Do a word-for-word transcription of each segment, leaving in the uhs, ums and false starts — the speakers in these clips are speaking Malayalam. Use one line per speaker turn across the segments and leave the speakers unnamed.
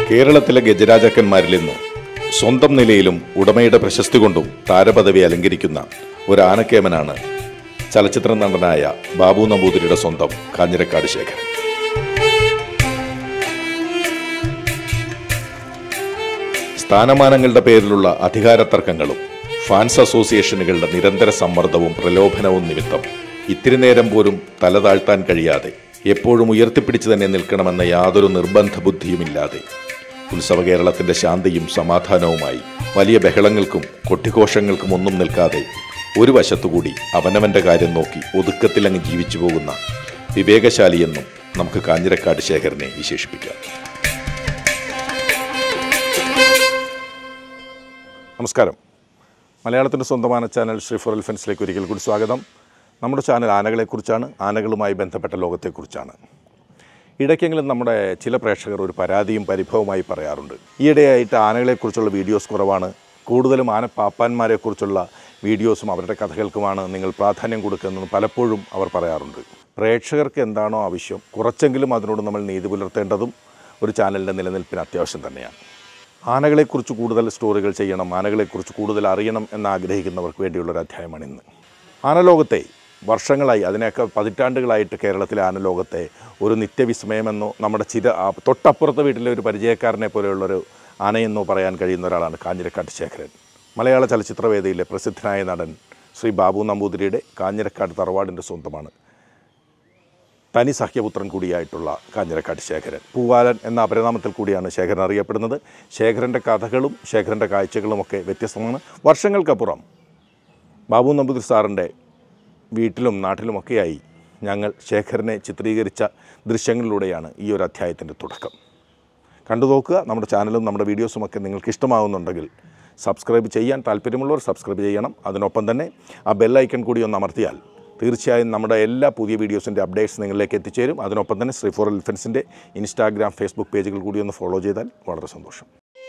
കേരളത്തിലെ ഗജരാജാക്കന്മാരിൽ നിന്ന് സ്വന്തം നിലയിലും ഉടമയുടെ പ്രശസ്തി കൊണ്ടും താരപദവി അലങ്കരിക്കുന്ന ഒരു ആനക്കേമനാണ് ചലച്ചിത്ര നടനായ ബാബു നമ്പൂതിരിയുടെ സ്വന്തം കാഞ്ഞിരക്കാട് ശേഖരൻ. സ്ഥാനമാനങ്ങളുടെ പേരിലുള്ള അധികാര തർക്കങ്ങളും ഫാൻസ് അസോസിയേഷനുകളുടെ നിരന്തര സമ്മർദ്ദവും പ്രലോഭനവും നിമിത്തം ഇത്തിരി നേരം പോലും തല താഴ്ത്താൻ കഴിയാതെ എപ്പോഴും ഉയർത്തിപ്പിടിച്ചു തന്നെ നിൽക്കണമെന്ന യാതൊരു നിർബന്ധ ബുദ്ധിയുമില്ലാതെ ഉത്സവ കേരളത്തിന്റെ ശാന്തിയും സമാധാനവുമായി വലിയ ബഹളങ്ങൾക്കും കൊട്ടിഘോഷങ്ങൾക്കും ഒന്നും നിൽക്കാതെ ഒരു വശത്തുകൂടി അവനവന്റെ കാര്യം നോക്കി ഒതുക്കത്തിലങ്ങ് ജീവിച്ചു പോകുന്ന വിവേകശാലിയെന്നും നമുക്ക് കാഞ്ഞിരക്കാട് ശേഖരനെ വിശേഷിപ്പിക്കാം. നമസ്കാരം. മലയാളത്തിൻ്റെ സ്വന്തமான ചാനൽ ശ്രീ ഫോർ എലിഫൻസിലേക്ക് ഒരിക്കൽ കൂടി സ്വാഗതം. നമ്മുടെ ചാനൽ ആനകളെക്കുറിച്ചാണ്, ആനകളുമായി ബന്ധപ്പെട്ട ലോകത്തെക്കുറിച്ചാണ്. ഇടയ്ക്കെങ്കിലും നമ്മുടെ ചില പ്രേക്ഷകർ ഒരു പരാതിയും പരിഭവമായി പറയാറുണ്ട്. ഈയിടെയായിട്ട് ആനകളെക്കുറിച്ചുള്ള വീഡിയോസ് കുറവാണ്, കൂടുതലും ആന പാപ്പാന്മാരെക്കുറിച്ചുള്ള വീഡിയോസും അവരുടെ കഥകൾക്കുമാണ് നിങ്ങൾ പ്രാധാന്യം കൊടുക്കുന്നതെന്ന് പലപ്പോഴും അവർ പറയാറുണ്ട്. പ്രേക്ഷകർക്ക് എന്താണോ ആവശ്യം, കുറച്ചെങ്കിലും അതിനോട് നമ്മൾ നീതി പുലർത്തേണ്ടതും ഒരു ചാനലിൻ്റെ നിലനിൽപ്പിന് അത്യാവശ്യം തന്നെയാണ്. ആനകളെക്കുറിച്ച് കൂടുതൽ സ്റ്റോറികൾ ചെയ്യണം, ആനകളെക്കുറിച്ച് കൂടുതൽ അറിയണം എന്നാഗ്രഹിക്കുന്നവർക്ക് വേണ്ടിയുള്ളൊരു അധ്യായമാണ് ഇന്ന്. ആനലോകത്തെ വർഷങ്ങളായി, അതിനൊക്കെ പതിറ്റാണ്ടുകളായിട്ട് കേരളത്തിലെ ആനലോകത്തെ ഒരു നിത്യവിസ്മയമെന്നോ നമ്മുടെ ചിര തൊട്ടപ്പുറത്തെ വീട്ടിലെ ഒരു പരിചയക്കാരനെ പോലെയുള്ളൊരു ആനയെന്നോ പറയാൻ കഴിയുന്ന ഒരാളാണ് കാഞ്ഞിരക്കാട് ശേഖരൻ. മലയാള ചലച്ചിത്രവേദിയിലെ പ്രസിദ്ധനായ നടൻ ശ്രീ ബാബു നമ്പൂതിരിയുടെ കാഞ്ഞിരക്കാട് തറവാടിൻ്റെ സ്വന്തമാണ് തനി സഹ്യപുത്രൻ കൂടിയായിട്ടുള്ള കാഞ്ഞിരക്കാട് ശേഖരൻ. പൂവാലൻ എന്ന അപരനാമത്തിൽ കൂടിയാണ് ശേഖരൻ അറിയപ്പെടുന്നത്. ശേഖരൻ്റെ കഥകളും ശേഖരൻ്റെ കാഴ്ചകളുമൊക്കെ വ്യത്യസ്തമാണ്. വർഷങ്ങൾക്കപ്പുറം ബാബു നമ്പൂതിരി സാറിൻ്റെ വീട്ടിലും നാട്ടിലുമൊക്കെയായി ഞങ്ങൾ ശേഖരനെ ചിത്രീകരിച്ച ദൃശ്യങ്ങളിലൂടെയാണ് ഈ ഒരു അധ്യായത്തിൻ്റെ തുടക്കം. കണ്ടു നോക്കുക. നമ്മുടെ ചാനലും നമ്മുടെ വീഡിയോസുമൊക്കെ നിങ്ങൾക്ക് ഇഷ്ടമാകുന്നുണ്ടെങ്കിൽ സബ്സ്ക്രൈബ് ചെയ്യാൻ താല്പര്യമുള്ളവർ സബ്സ്ക്രൈബ് ചെയ്യണം. അതിനൊപ്പം തന്നെ ആ ബെല്ലൈക്കൺ കൂടി ഒന്ന് അമർത്തിയാൽ തീർച്ചയായും നമ്മുടെ എല്ലാ പുതിയ വീഡിയോസിൻ്റെ അപ്ഡേറ്റ്സ് നിങ്ങളിലേക്ക് എത്തിച്ചേരും. അതിനൊപ്പം തന്നെ ശ്രീ ഫോർ എലിഫൻസിൻ്റെ ഇൻസ്റ്റാഗ്രാം, ഫേസ്ബുക്ക് പേജുകൾ കൂടി ഒന്ന് ഫോളോ ചെയ്താൽ വളരെ സന്തോഷം.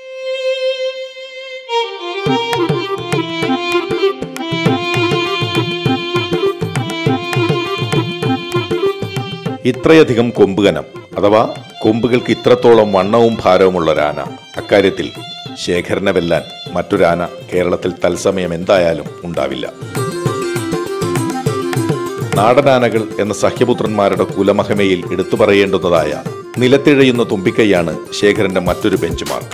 ഇത്രയധികം കൊമ്പുകനം അഥവാ കൊമ്പുകൾക്ക് ഇത്രത്തോളം വണ്ണവും ഭാരവുമുള്ളൊരാന, അക്കാര്യത്തിൽ ശേഖരനെ വെല്ലാൻ മറ്റൊരാന കേരളത്തിൽ തത്സമയം എന്തായാലും ഉണ്ടാവില്ല. നാടനാനകൾ എന്ന സഹ്യപുത്രന്മാരുടെ കുലമഹിമയിൽ എടുത്തു പറയേണ്ടുന്നതായ നിലത്തിഴയുന്ന തുമ്പിക്കൈയാണ് ശേഖരന്റെ മറ്റൊരു ബെഞ്ച് മാർക്ക്.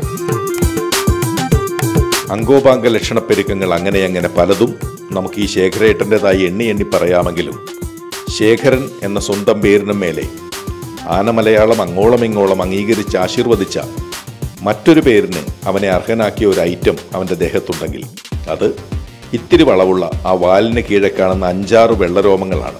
അങ്കോപാംഗ ലക്ഷണപ്പെരുക്കങ്ങൾ അങ്ങനെയങ്ങനെ പലതും നമുക്ക് ഈ ശേഖരേട്ടൻ്റെതായി എണ്ണി എണ്ണി പറയാമെങ്കിലും ശേഖരൻ എന്ന സ്വന്തം പേരിനും മേലെ ആനമലയാളം അങ്ങോളം ഇങ്ങോളം അംഗീകരിച്ച് ആശീർവദിച്ച മറ്റൊരു പേരിന് അവനെ അർഹനാക്കിയ ഒരു ഐറ്റം അവൻ്റെ ദേഹത്തുണ്ടെങ്കിൽ അത് ഇത്തിരി വളവുള്ള ആ വാലിന് കീഴെ കാണുന്ന അഞ്ചാറ് വെള്ളരോമങ്ങളാണ്.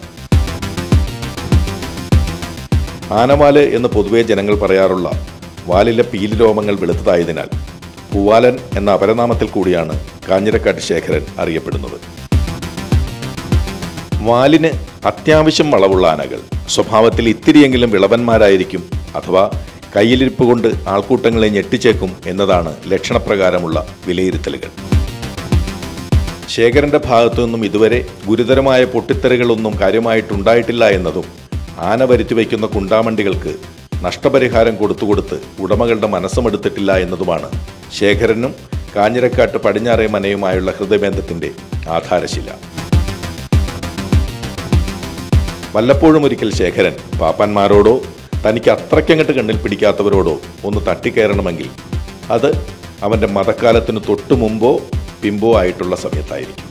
ആനവാല് എന്ന് പൊതുവെ ജനങ്ങൾ പറയാറുള്ള വാലിലെ പീലിരോമങ്ങൾ വെളുത്തതായതിനാൽ പൂവാലൻ എന്ന അപരനാമത്തിൽ കൂടിയാണ് കാഞ്ഞിരക്കാട് ശേഖരൻ അറിയപ്പെടുന്നത്. വാലിന് അത്യാവശ്യം വളവുള്ള ആനകൾ സ്വഭാവത്തിൽ ഇത്തിരിയെങ്കിലും വിളവന്മാരായിരിക്കും, അഥവാ കയ്യിലിരിപ്പ് കൊണ്ട് ആൾക്കൂട്ടങ്ങളെ ഞെട്ടിച്ചേക്കും എന്നതാണ് ലക്ഷണപ്രകാരമുള്ള വിലയിരുത്തലുകൾ. ശേഖരന്റെ ഭാഗത്തു നിന്നും ഇതുവരെ ഗുരുതരമായ പൊട്ടിത്തെറികളൊന്നും കാര്യമായിട്ടുണ്ടായിട്ടില്ല എന്നതും ആന വരുത്തി വയ്ക്കുന്ന കുണ്ടാമണ്ടികൾക്ക് നഷ്ടപരിഹാരം കൊടുത്തുകൊടുത്ത് ഉടമകളുടെ മനസ്സുമെടുത്തിട്ടില്ല എന്നതുമാണ് ശേഖരനും കാഞ്ഞിരക്കാട്ട് പടിഞ്ഞാറേ മനയുമായുള്ള ഹൃദയബന്ധത്തിന്റെ ആധാരശില. വല്ലപ്പോഴും ഒരിക്കൽ ശേഖരൻ പാപ്പാന്മാരോടോ തനിക്ക് അത്രയ്ക്കങ്ങട്ട് കണ്ണിൽ പിടിക്കാത്തവരോടോ ഒന്ന് തട്ടിക്കയറണമെങ്കിൽ അത് അവന്റെ മതക്കാലത്തിന് തൊട്ടു മുമ്പോ പിമ്പോ ആയിട്ടുള്ള സമയത്തായിരിക്കും.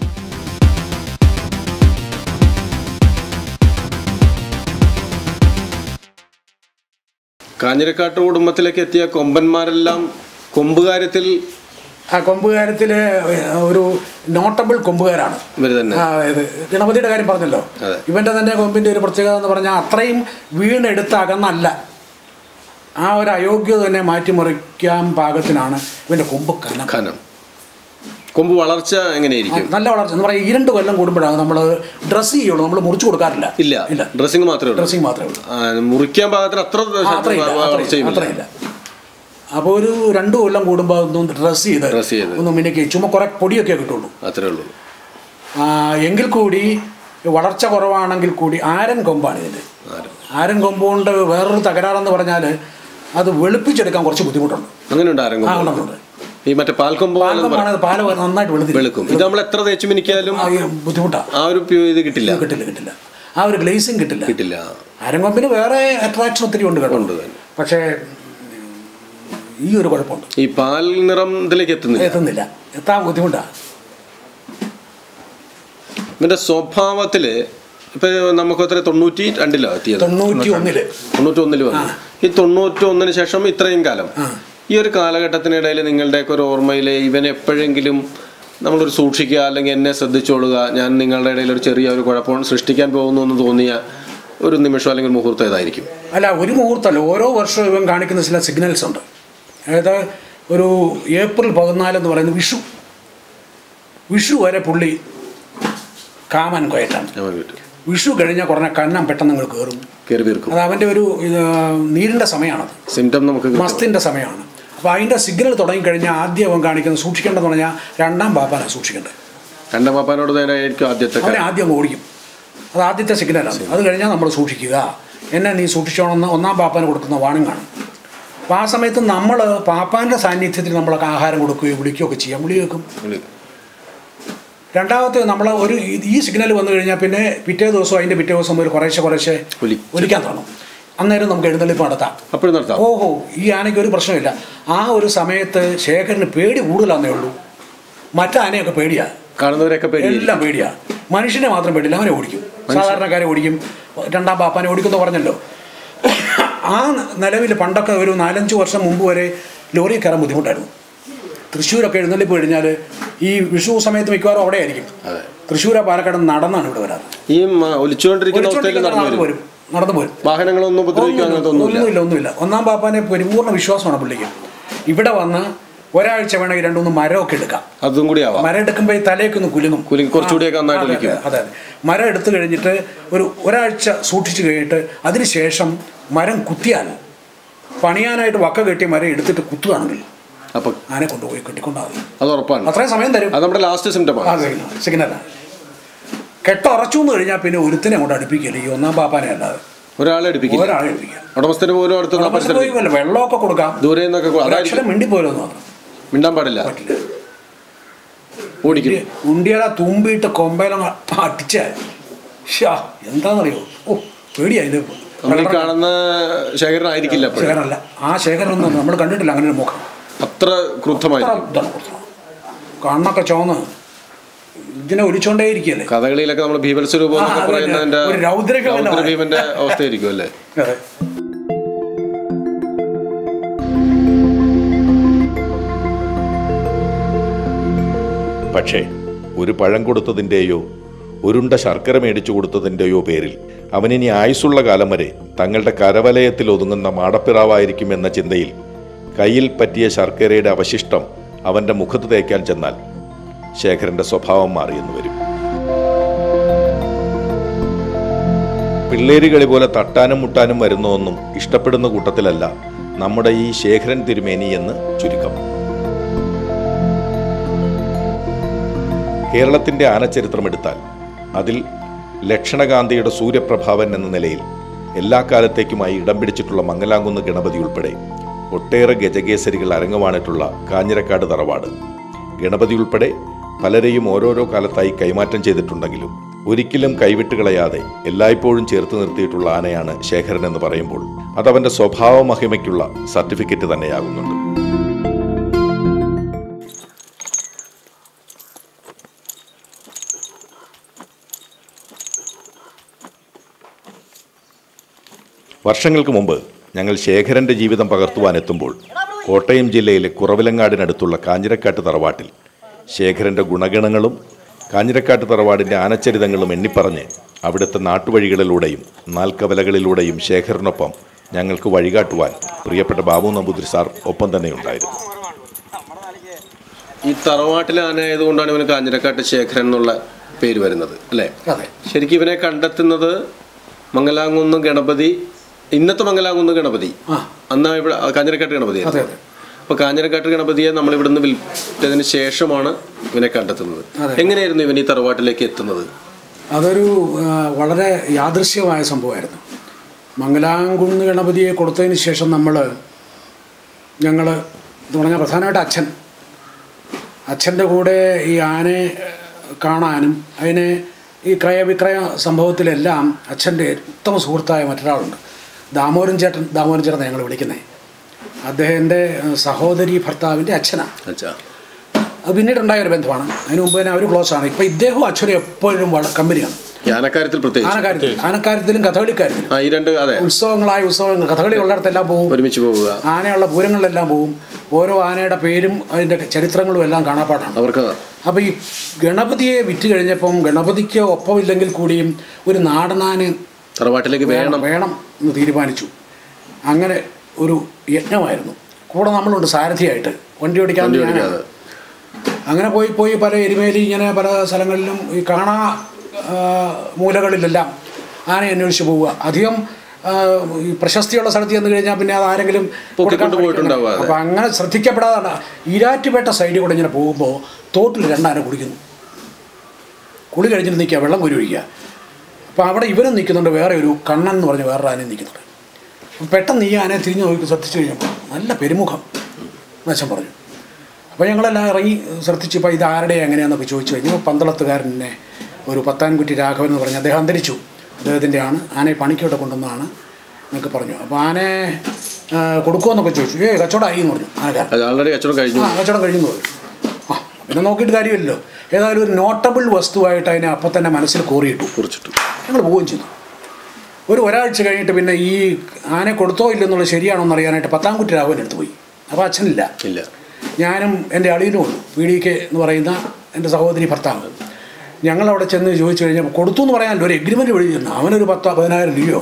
കാഞ്ഞിരക്കാട്ട് കുടുംബത്തിലേക്ക് എത്തിയ കൊമ്പന്മാരെല്ലാം കൊമ്പുകാര്യത്തിൽ
ആ കൊമ്പുകാര്യത്തിൽ ഒരു നോട്ടബിൾ കൊമ്പുകാരാണ്. അതായത് ഗണപതിയുടെ കാര്യം പറഞ്ഞല്ലോ, ഇവന്റെ തന്നെ കൊമ്പിന്റെ ഒരു പ്രത്യേകത എന്ന് പറഞ്ഞാൽ അത്രയും വീണെടുത്ത് അകന്നല്ല, ആ ഒരു അയോഗ്യത തന്നെ മാറ്റിമറിക്കാൻ പാകത്തിനാണ് ഇവന്റെ കൊമ്പ് കനം
കനം കൊമ്പ് വളർച്ച എങ്ങനെയായിരിക്കും?
നല്ല വളർച്ച എന്ന് പറയാം. രണ്ട് കൊല്ലം കൂടുമ്പോഴാണ് നമ്മൾ ഡ്രസ് ചെയ്യുള്ളൂ, നമ്മൾ മുറിച്ചു കൊടുക്കാറില്ല.
ഇല്ല ഇല്ല ഡ്രസ്സിങ് മാത്രമേ
ഡ്രസ്സിങ് മാത്രമേ ഉള്ളൂ.
മുറിക്കാൻ പാകത്തിന് അത്ര
അത്രയില്ല. അപ്പോൾ ഒരു രണ്ടു കൊല്ലം കൂടുമ്പോൾ ഒന്ന് ഡ്രസ് ചെയ്ത് ഒന്ന് മിനിക്ക് ചുമ കുറെ പൊടിയൊക്കെ കിട്ടുള്ളൂ,
അത്രേ ഉള്ളൂ.
എങ്കിൽ കൂടി വളർച്ച കുറവാണെങ്കിൽ കൂടി ആരൻ കൊമ്പാണ് ഇതിൻ്റെ. ആരൻ കൊമ്പ് കൊണ്ട് വേറൊരു തകരാറെന്ന് പറഞ്ഞാൽ അത് വെളുപ്പിച്ചെടുക്കാൻ കുറച്ച് ബുദ്ധിമുട്ടുണ്ട്.
അങ്ങനെ ഉണ്ട് ആരംഗം ഈ മറ്റേ പാൽക്കൊമ്പ്
പാല് നന്നായിട്ട് വെളുത്തി
വെളുക്കും. ഇത് നമ്മൾ എത്ര തേച്ച് മിനിക്കാലും
ബുദ്ധിമുട്ടാണ്.
ആ ഒരു ഇത് കിട്ടില്ല
കിട്ടില്ല കിട്ടില്ല ആ ഒരു ഗ്ലേസിങ് കിട്ടില്ല
കിട്ടില്ല
ആരംഗൊമ്പിന് വേറെ അട്രാക്ഷൻ ഒത്തിരി ഉണ്ട് കേട്ടോ. പക്ഷേ ഈ ഒരു കുഴപ്പമുണ്ട്,
ഈ പാൽ നിറം ഇതിലേക്ക് എത്തുന്നില്ല
എത്തുന്നില്ല എത്താൻ ബുദ്ധിമുട്ടാണ്.
ഇതിന്റെ സ്വഭാവത്തില് ഇപ്പൊ നമുക്ക് എത്ര തൊണ്ണൂറ്റി രണ്ടിലോ എത്തിയത്
തൊണ്ണൂറ്റി ഒന്നില്
തൊണ്ണൂറ്റി ഒന്നില് വന്നു. ഈ തൊണ്ണൂറ്റി ഒന്നിന് ശേഷം ഇത്രയും കാലം ഈ ഒരു കാലഘട്ടത്തിനിടയിൽ നിങ്ങളുടെയൊക്കെ ഒരു ഓർമ്മയിൽ ഇവൻ എപ്പോഴെങ്കിലും നമ്മളൊരു സൂക്ഷിക്കുക അല്ലെങ്കിൽ എന്നെ ശ്രദ്ധിച്ചോളുക, ഞാൻ നിങ്ങളുടെ ഇടയിൽ ഒരു ചെറിയ ഒരു കുഴപ്പം സൃഷ്ടിക്കാൻ പോകുന്നു എന്ന് തോന്നിയ ഒരു നിമിഷം അല്ലെങ്കിൽ മുഹൂർത്തം ഏതായിരിക്കും?
അല്ല, ഒരു മുഹൂർത്തമല്ല, ഓരോ വർഷവും ഇവൻ കാണിക്കുന്ന ചില സിഗ്നൽസ് ഉണ്ട്. അതായത് ഒരു ഏപ്രിൽ പതിനാലെന്ന് പറയുന്നത് വിഷു വിഷു വരെ പുള്ളി കാമൻ കൊയറ്റാണ്. വിഷു കഴിഞ്ഞാൽ കുറഞ്ഞ കന്നം പെട്ടെന്ന് നിങ്ങൾ കയറും
കയറി തീർക്കും.
അത് അവൻ്റെ ഒരു നീരിൻ്റെ സമയമാണത്,
സിംറ്റം നമുക്ക്
മസ്തിൻ്റെ സമയമാണ്. അപ്പോൾ അതിൻ്റെ സിഗ്നൽ തുടങ്ങിക്കഴിഞ്ഞാൽ ആദ്യം അവൻ കാണിക്കുന്നത് സൂക്ഷിക്കേണ്ടതെന്ന് പറഞ്ഞാൽ രണ്ടാം പാപ്പാനാണ് സൂക്ഷിക്കേണ്ടത്.
രണ്ടാം പാപ്പാനോട് നേരായിരിക്കും ആദ്യത്തെ
അവനെ ആദ്യം ഓടിക്കും. അത് ആദ്യത്തെ സിഗ്നലാണ്. അത് കഴിഞ്ഞാൽ നമ്മൾ സൂക്ഷിക്കുക, എന്നെ നീ സൂക്ഷിച്ചോണമെന്ന് ഒന്നാം പാപ്പാന് കൊടുക്കുന്ന വാണിംഗ് ആണ്. അപ്പോൾ ആ സമയത്ത് നമ്മൾ പാപ്പാൻ്റെ സാന്നിധ്യത്തിൽ നമ്മളൊക്കെ ആഹാരം കൊടുക്കുകയോ വിളിക്കുകയൊക്കെ ചെയ്യാം, വിളി കേൾക്കും. രണ്ടാമത്തെ നമ്മൾ ഒരു ഈ സിഗ്നൽ വന്നു കഴിഞ്ഞാൽ പിന്നെ പിറ്റേ ദിവസം അതിൻ്റെ പിറ്റേ ദിവസം ഒരു കുറേശ്ശെ കുറേശ്ശെ ഒലിക്കാൻ തുടങ്ങും. അന്നേരം നമുക്ക് എഴുന്നള്ളിപ്പ് നടത്താം.
അപ്പോഴും നടത്താം.
ഓഹോ, ഈ ആനയ്ക്ക് ഒരു പ്രശ്നമില്ല. ആ ഒരു സമയത്ത് ശേഖരന് പേടി കൂടുതലാന്നേ ഉള്ളൂ. മറ്റാനയൊക്കെ പേടിയാണ്,
കാണുന്നവരൊക്കെ
എല്ലാം പേടിയാണ്. മനുഷ്യനെ മാത്രം പേടിയില്ല, അവനെ ഓടിക്കും, സാധാരണക്കാരെ ഓടിക്കും, രണ്ടാം പാപ്പാനെ ഓടിക്കുമെന്ന് പറഞ്ഞല്ലോ. ആ നിലവിൽ പണ്ടൊക്കെ ഒരു നാലഞ്ച് വർഷം മുമ്പ് വരെ ലോറിയിൽ കയറാൻ ബുദ്ധിമുട്ടായിരുന്നു. തൃശ്ശൂരൊക്കെ എഴുന്നള്ളിപ്പ് കഴിഞ്ഞാൽ ഈ വിഷു സമയത്ത് മിക്കവാറും അവിടെ ആയിരിക്കും. തൃശ്ശൂരോ പാലക്കാട് നടന്നാണ് ഇവിടെ വരാറ്.
ഈ ഒലിച്ചുകൊണ്ടിരിക്കുന്ന
നടന്നു പോരും നടന്നു പോരും
വാഹനങ്ങളൊന്നും
ഒന്നുമില്ല ഒന്നുമില്ല ഒന്നാം പാപ്പാനെ പരിപൂർണ്ണ വിശ്വാസമാണ് പുള്ളിക്ക്. ഇവിടെ വന്ന് ഒരാഴ്ച വേണമെങ്കിൽ രണ്ടുമൂന്ന് മരമൊക്കെ എടുക്കാം.
അതും കൂടി
മരം എടുക്കുമ്പോൾ ഈ തലയൊക്കെ ഒന്ന് കുലുങ്ങും.
കുറച്ചുകൂടിയൊക്കെ
അതെ അതെ മരം എടുത്തു കഴിഞ്ഞിട്ട് ഒരു ഒരാഴ്ച സൂക്ഷിച്ചു കഴിഞ്ഞിട്ട് അതിന് ശേഷം മരം കുത്തിയാൽ പണിയാനായിട്ട് വക്ക കെട്ടിയ മരം എടുത്തിട്ട് കുത്തുകയാണെങ്കിൽ
അപ്പൊ
ആനെ കൊണ്ടുപോയി കെട്ടിക്കൊണ്ടാകും.
അത് ഉറപ്പാണ്.
അത്രയും സമയം തരും.
അത് നമ്മുടെ ലാസ്റ്റ് സിംറ്റമാണ്,
സിഗ്നലാണ്. കെട്ടുറച്ചു എന്ന് കഴിഞ്ഞാൽ പിന്നെ ഒരുത്തിനെ അങ്ങോട്ട് അടുപ്പിക്കില്ല, ഈ ഒന്നാം പാപ്പാനെ അല്ലാതെ
ഒരാളെ അടുപ്പിക്കില്ല.
ഒരാളെ അടുപ്പിക്കുക.
ഉടമസ്ഥന് പോലും അടുത്ത്
വെള്ളമൊക്കെ കൊടുക്കാം,
ദൂരെ നിന്നൊക്കെ
മിണ്ടി പോലെന്ന് മാത്രം
മിണ്ടാൻ പാടില്ല. ഓടിക്കും.
ഉണ്ടിയല തുമ്പിയിട്ട് കൊമ്പയിലും അടിച്ചാൽ എന്താണെന്നറിയോ, ഓ പേടിയായി.
കാണുന്ന ശേഖരനായിരിക്കില്ല,
ശേഖരനല്ല. ആ ശേഖരനൊന്നും നമ്മൾ കണ്ടിട്ടില്ല അങ്ങനെ ഒരു മുഖം.
അത്ര ക്രുദ്ധമായി
കണ്ണൊക്കെ ചോന്ന് ഇതിനെ ഒലിച്ചോണ്ടേ ഇരിക്കല്ലേ.
കഥകളിയിലൊക്കെ നമ്മൾ ഭീമത്സ്വരൂപം ഭീമന്റെ അവസ്ഥയായിരിക്കും അല്ലേ.
പക്ഷേ ഒരു പഴം കൊടുത്തതിൻ്റെയോ ഒരുണ്ട ശർക്കര മേടിച്ചു കൊടുത്തതിൻ്റെയോ പേരിൽ അവനിനി ആയുസ്സുള്ള കാലം വരെ തങ്ങളുടെ കരവലയത്തിൽ ഒതുങ്ങുന്ന മാടപ്പിറാവായിരിക്കുമെന്ന ചിന്തയിൽ കയ്യിൽ പറ്റിയ ശർക്കരയുടെ അവശിഷ്ടം അവൻ്റെ മുഖത്ത് തേക്കാൻ ചെന്നാൽ ശേഖരൻ്റെ സ്വഭാവം മാറിയെന്ന് വരും. പിള്ളേരുകളി പോലെ തട്ടാനും മുട്ടാനും വരുന്നതൊന്നും ഇഷ്ടപ്പെടുന്ന കൂട്ടത്തിലല്ല നമ്മുടെ ഈ ശേഖരൻ തിരുമേനി എന്ന് ചുരുക്കം. കേരളത്തിൻ്റെ ആനച്ചരിത്രമെടുത്താൽ അതിൽ ലക്ഷണകാന്തിയുടെ സൂര്യപ്രഭാവൻ എന്ന നിലയിൽ എല്ലാ കാലത്തേക്കുമായി ഇടം പിടിച്ചിട്ടുള്ള മംഗലാംകുന്ന് ഗണപതി ഉൾപ്പെടെ ഒട്ടേറെ ഗജകേസരികൾ അരങ്ങുവാണിട്ടുള്ള കാഞ്ഞിരക്കാട് തറവാട് ഗണപതി ഉൾപ്പെടെ പലരെയും ഓരോരോ കാലത്തായി കൈമാറ്റം ചെയ്തിട്ടുണ്ടെങ്കിലും ഒരിക്കലും കൈവിട്ടുകളയാതെ എല്ലായ്പ്പോഴും ചേർത്ത് നിർത്തിയിട്ടുള്ള ആനയാണ് ശേഖരൻ എന്ന് പറയുമ്പോൾ അതവൻ്റെ സ്വഭാവ മഹിമയ്ക്കുള്ള സർട്ടിഫിക്കറ്റ് തന്നെയാകുന്നുണ്ട്. വർഷങ്ങൾക്ക് മുമ്പ് ഞങ്ങൾ ശേഖരൻ്റെ ജീവിതം പകർത്തുവാനെത്തുമ്പോൾ കോട്ടയം ജില്ലയിലെ കുറവിലങ്ങാടിനടുത്തുള്ള കാഞ്ഞിരക്കാട്ട് തറവാട്ടിൽ ശേഖരൻ്റെ ഗുണഗണങ്ങളും കാഞ്ഞിരക്കാട്ട് തറവാടിൻ്റെ ആനച്ചരിതങ്ങളും എണ്ണിപ്പറഞ്ഞ് അവിടുത്തെ നാട്ടുവഴികളിലൂടെയും നാൽക്കവലകളിലൂടെയും ശേഖരനൊപ്പം ഞങ്ങൾക്ക് വഴികാട്ടുവാൻ പ്രിയപ്പെട്ട ബാബു നമ്പൂതിരി സാർ ഒപ്പം തന്നെ ഉണ്ടായിരുന്നു.
ഈ തറവാട്ടിലെ ആന ആയതുകൊണ്ടാണ് ഇവന് കാഞ്ഞിരക്കാട്ട് ശേഖരൻ എന്നുള്ള പേര് വരുന്നത് അല്ലേ? ശരിക്കും ഇവനെ കണ്ടെത്തുന്നത് മംഗലാംകുന്ന് ഗണപതി, ഇന്നത്തെ മംഗലാംകുന്ന് ഗണപതി, അന്ന് ഇവിടെ കാഞ്ഞിരക്കാട്ട് ഗണപതി. അപ്പൊ കാഞ്ഞിരക്കാട്ട് ഗണപതിയെ നമ്മൾ ഇവിടുന്ന് വിൽറ്റതിന് ശേഷമാണ് ഇവനെ കണ്ടെത്തുന്നത്. എങ്ങനെയായിരുന്നു ഇവൻ ഈ തറവാട്ടിലേക്ക് എത്തുന്നത്?
അതൊരു വളരെ യാദൃശ്യമായ സംഭവമായിരുന്നു. മംഗലാംകുന്ന് ഗണപതിയെ കൊടുത്തതിന് ശേഷം നമ്മൾ ഞങ്ങൾ എന്ന് പറഞ്ഞാൽ പ്രധാനമായിട്ട് അച്ഛൻ അച്ഛൻ്റെ കൂടെ ഈ ആനയെ കാണാനും അതിനെ ഈ ക്രയവിക്രയ സംഭവത്തിലെല്ലാം അച്ഛൻ്റെ ഉത്തമ സുഹൃത്തായ മറ്റൊരാളുണ്ട്, ദാമോദരൻ ചേട്ടൻ. ദാമോദരൻ ചേട്ടൻ ഞങ്ങൾ വിളിക്കുന്നത് അദ്ദേഹത്തിൻ്റെ സഹോദരി ഭർത്താവിൻ്റെ അച്ഛനാണ്. അത് പിന്നീടുണ്ടായൊരു ബന്ധമാണ്. അതിന് മുമ്പ് തന്നെ അവർ ക്ലോസ് ആണ്. ഇപ്പം ഇദ്ദേഹവും അച്ഛനും എപ്പോഴും കമ്പനിയാണ്.
ആനക്കാര്യത്തിൽ
ആനക്കാര്യത്തിൽ ആനക്കാര്യത്തിലും കഥകളിക്കാര്യത്തിലും ഉത്സവങ്ങളായ ഉത്സവങ്ങൾ കഥകളി ഉള്ളിടത്തെല്ലാം പോകും, ഒരുമിച്ച് പോവുക. ആനയുള്ള പൂരങ്ങളിലെല്ലാം പോകും. ഓരോ ആനയുടെ പേരും അതിൻ്റെ ചരിത്രങ്ങളും എല്ലാം കാണാപ്പാടാണ് അവർക്ക്. അപ്പോൾ ഈ ഗണപതിയെ വിറ്റ് കഴിഞ്ഞപ്പം ഗണപതിക്ക് ഒപ്പമില്ലെങ്കിൽ കൂടിയും ഒരു നാടനാന് തറവാട്ടിലേക്ക് വേണം വേണം എന്ന് തീരുമാനിച്ചു. അങ്ങനെ ഒരു യജ്ഞമായിരുന്നു. കൂടെ നമ്മളുണ്ട് സാരഥിയായിട്ട്, വണ്ടി ഓടിക്കാൻ. അങ്ങനെ പോയി പോയി പല എരുമേലി ഇങ്ങനെ പല സ്ഥലങ്ങളിലും ഈ കാണാ മൂലകളിലെല്ലാം ആനയെ അന്വേഷിച്ച് പോവുക. അധികം ഈ പ്രശസ്തിയുള്ള സ്ഥലത്ത് ചെന്ന് കഴിഞ്ഞാൽ പിന്നെ അത് ആരെങ്കിലും പോയിട്ടുണ്ടാവുക. അപ്പം അങ്ങനെ ശ്രദ്ധിക്കപ്പെടാതാണ്. ഈരാറ്റുപേട്ട സൈഡിൽ കൂടെ ഇങ്ങനെ പോകുമ്പോൾ തോട്ടിൽ രണ്ടാന കുടിക്കുന്നു. കുളി കഴിഞ്ഞിട്ട് നിൽക്കുക, വെള്ളം കോരി ഒഴിക്കുക. അപ്പോൾ അവിടെ ഇവനും നിൽക്കുന്നുണ്ട്, വേറെ ഒരു കണ്ണൻ എന്ന് പറഞ്ഞ് വേറൊരു ആനയും നിൽക്കുന്നുണ്ട്. അപ്പം പെട്ടെന്ന് ഈ ആനയെ തിരിഞ്ഞു നോക്കി ശ്രദ്ധിച്ചു കഴിഞ്ഞപ്പോൾ നല്ല പെരുമുഖം മെച്ചം പറഞ്ഞു. അപ്പോൾ ഞങ്ങളെല്ലാം ഇറങ്ങി ശ്രദ്ധിച്ചു. ഇപ്പോൾ ഇത് ആരുടെ എങ്ങനെയാണെന്നൊക്കെ ചോദിച്ചു കഴിഞ്ഞു. പന്തളത്തുകാരനെ ഒരു പത്താൻകുറ്റി രാഘവൻ എന്ന് പറഞ്ഞ് അദ്ദേഹം അന്തരിച്ചു. അദ്ദേഹത്തിൻ്റെ ആണ്. ആനയെ പണിക്കോടെ കൊണ്ടുവന്നതാണ് എന്നൊക്കെ പറഞ്ഞു. അപ്പോൾ ആനയെ കൊടുക്കുമെന്നൊക്കെ ചോദിച്ചു. ഏ കച്ചവടമായി എന്ന് പറഞ്ഞു ആനക്കാരൻ. കച്ചവടം കഴിഞ്ഞു ആ കച്ചവടം കഴിഞ്ഞു പറഞ്ഞു. ആ പിന്നെ നോക്കിയിട്ട് കാര്യമില്ലല്ലോ. ഏതായാലും ഒരു നോട്ടബിൾ വസ്തുവായിട്ട് അതിനെ അപ്പം തന്നെ മനസ്സിൽ കോറിയിട്ടു കുറിച്ചിട്ടു. ഞങ്ങൾ പോവുകയും ചെയ്തു. ഒരു ഒരാഴ്ച കഴിഞ്ഞിട്ട് പിന്നെ ഈ ആനയെ കൊടുത്തോ ഇല്ലെന്നുള്ളത് ശരിയാണോ എന്ന് അറിയാനായിട്ട് പത്താൻകുറ്റി രാഘവൻ എടുത്ത് പോയി. അപ്പോൾ അച്ഛനില്ല. ഇല്ല. ഞാനും എൻ്റെ അളിയനും ഉള്ളൂ, പി ഡി കെ എന്ന് പറയുന്ന എൻ്റെ സഹോദരി ഭർത്താവ്. ഞങ്ങളവിടെ ചെന്ന് ചോദിച്ചു കഴിഞ്ഞപ്പോൾ കൊടുത്തു എന്ന് പറയാനല്ലോ ഒരു എഗ്രിമെൻറ്റ് എഴുതി തന്നു. അവനൊരു പത്തോ പതിനായിരം രൂപയോ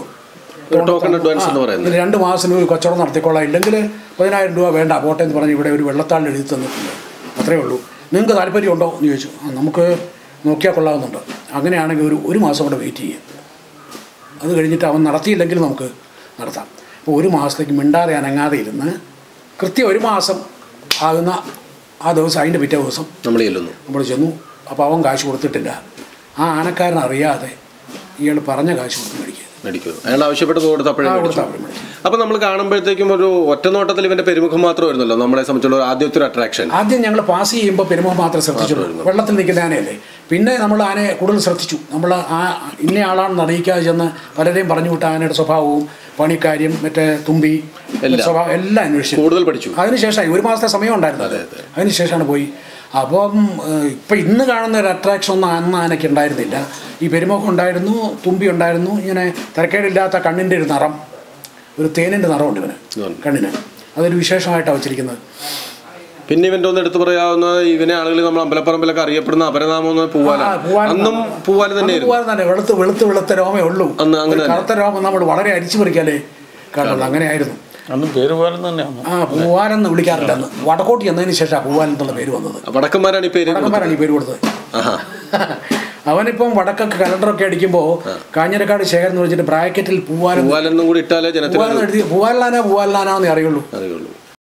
രണ്ട് മാസത്തിന് ഒരു കച്ചവടം നടത്തിക്കൊള്ളാം, ഇല്ലെങ്കിൽ പതിനായിരം രൂപ വേണ്ട പോട്ടെ എന്ന് പറഞ്ഞ് ഇവിടെ ഒരു വെള്ളത്താളിൽ എഴുതി തന്നിട്ടുണ്ട്. അത്രയേ ഉള്ളൂ. നിങ്ങൾക്ക് താല്പര്യമുണ്ടോ എന്ന് ചോദിച്ചു. ആ നമുക്ക് നോക്കിയാൽ കൊള്ളാവുന്നുണ്ട്. അങ്ങനെയാണെങ്കിൽ ഒരു ഒരു മാസം കൂടെ വെയിറ്റ് ചെയ്യാം. അത് കഴിഞ്ഞിട്ട് അവൻ നടത്തിയില്ലെങ്കിൽ നമുക്ക് നടത്താം. അപ്പോൾ ഒരു മാസത്തേക്ക് മിണ്ടാതെ അനങ്ങാതെ ഇരുന്ന് കൃത്യം ഒരു മാസം ആകുന്ന ആ ദിവസം അതിൻ്റെ പിറ്റേ ദിവസം നമ്മൾ ചെല്ലുന്നു നമ്മൾ ചെന്നു. അപ്പോൾ അവൻ കാശ് കൊടുത്തിട്ടില്ല. ആ ആനക്കാരൻ അറിയാതെ ഇയാൾ പറഞ്ഞ കാശ് കൊടുത്ത് മേടിക്കുക മേടിക്കുക
അയാൾ ആവശ്യപ്പെട്ടത് കൊടുത്തപ്പോഴേ. അപ്പോൾ നമ്മൾ കാണുമ്പോഴത്തേക്കും ഒരു ഒറ്റനോട്ടത്തിൽ ഇവൻ്റെ പെരുമുഖം മാത്രമായിരുന്നല്ലോ നമ്മളെ സംബന്ധിച്ചുള്ള ആദ്യത്തെ ഒരു അട്രാക്ഷൻ.
ആദ്യം ഞങ്ങൾ പാസ് ചെയ്യുമ്പോൾ പെരുമുഖം മാത്രമേ ശ്രദ്ധിച്ചുള്ളൂ. വെള്ളത്തിൽ നിൽക്കുന്ന ആനയല്ലേ. പിന്നെ നമ്മൾ ആനയെ കൂടുതൽ ശ്രദ്ധിച്ചു. നമ്മൾ ആ ഇന്ന ആളാണെന്ന് അറിയിക്കാതെ ചെന്ന് പലരെയും പറഞ്ഞു വിട്ട ആനയുടെ സ്വഭാവവും പണിക്കാര്യം മറ്റേ തുമ്പി സ്വഭാവം എല്ലാം അന്വേഷിച്ചു കൂടുതൽ പഠിച്ചു. അതിനുശേഷമായി ഒരു മാസത്തെ സമയം ഉണ്ടായിരുന്നു. അതിനുശേഷമാണ് പോയി. അപ്പം ഇപ്പം ഇന്ന് കാണുന്ന ഒരു അട്രാക്ഷൻ ഒന്നും അന്ന് ആനയ്ക്ക് ഉണ്ടായിരുന്നില്ല. ഈ പെരുമുഖം ഉണ്ടായിരുന്നു, തുമ്പി ഉണ്ടായിരുന്നു, ഇങ്ങനെ തിരക്കേടില്ലാത്ത കണ്ണിൻ്റെ ഒരു നിറം, ഒരു തേനിൻ്റെ നിറമുണ്ട് ഇവന് കണ്ണിന്. അതൊരു വിശേഷമായിട്ടാണ് വച്ചിരിക്കുന്നത്.
പിന്നെ ഇവൻ്റെ ഒന്ന് എടുത്തു പറയാവുന്ന ഇവനെ ആളുകൾ നമ്മൾ അമ്പലപ്പറമ്പിലൊക്കെ അറിയപ്പെടുന്ന അപരനാമം പൂവാലാണ്. അന്നും പൂവാല് തന്നെ
പൂവാല് തന്നെ വെളുത്ത് വെളുത്ത് വെളുത്ത രോമേ ഉള്ളൂ. അന്ന് അങ്ങനെ കറുത്ത രോമം നമ്മൾ വളരെ അരിച്ചു പറിക്കാലേ കാണുള്ളൂ. അങ്ങനെയായിരുന്നു.
അന്ന് പേര് പൂവാലൻ തന്നെയാണ്.
ആ പൂവാലെന്ന് വിളിക്കാറില്ല. അന്ന് വടക്കോട്ട് എന്നതിന് ശേഷം പൂവാലൻ എന്നുള്ള പേര് വന്നത്.
വടക്കന്മാരാണ് ഈ പേര്
വടക്കന്മാരാണ് ഈ പേര് കൊടുത്തത്. അവനിപ്പം വടക്കൊക്കെ കലണ്ടറൊക്കെ അടിക്കുമ്പോൾ കാഞ്ഞിരക്കാട് ശേഖരൻ എന്ന് വെച്ചിട്ട് ബ്രാക്കറ്റിൽ പൂവാലൻ
കൂടി ഇട്ടാലേ
എഴുതി പൂവാലാനാ പൂവാലാനാന്ന് അറിയുള്ളൂ അറിയുള്ളൂ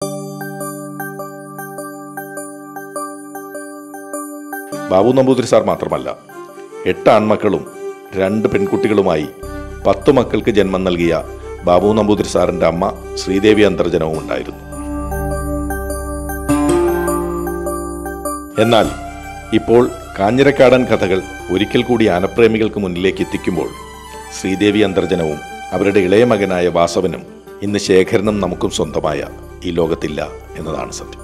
ബാബു നമ്പൂതിരി സാർ മാത്രമല്ല, എട്ട് ആൺമക്കളും രണ്ട് പെൺകുട്ടികളുമായി പത്ത് മക്കൾക്ക് ജന്മം നൽകിയ ബാബു നമ്പൂതിരി സാറിൻ്റെ അമ്മ ശ്രീദേവി അന്തർജനവും ഉണ്ടായിരുന്നു. എന്നാൽ ഇപ്പോൾ കാഞ്ഞിരക്കാടൻ കഥകൾ ഒരിക്കൽ കൂടി ആനപ്രേമികൾക്ക് മുന്നിലേക്ക് എത്തിക്കുമ്പോൾ ശ്രീദേവി അന്തർജനവും അവരുടെ ഇളയ മകനായ വാസവനും ഇന്ന് ശേഖരനും നമുക്കും സ്വന്തമായ ഈ ലോകത്തില്ല എന്നതാണ് സത്യം.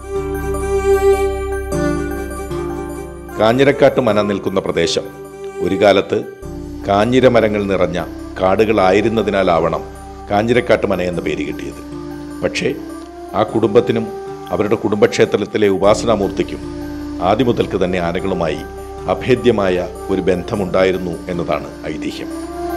കാഞ്ഞിരക്കാട്ട് മന നിൽക്കുന്ന പ്രദേശം ഒരു കാലത്ത് കാഞ്ഞിര മരങ്ങൾ നിറഞ്ഞ കാടുകളായിരുന്നതിനാലാവണം കാഞ്ഞിരക്കാട്ട് മന എന്ന പേര് കിട്ടിയത്. പക്ഷേ ആ കുടുംബത്തിനും അവരുടെ കുടുംബക്ഷേത്രത്തിലെ ഉപാസനാമൂർത്തിക്കും ആദ്യം മുതൽക്ക് തന്നെ ആനകളുമായി അഭേദ്യമായ ഒരു ബന്ധമുണ്ടായിരുന്നു എന്നതാണ് ഐതിഹ്യം.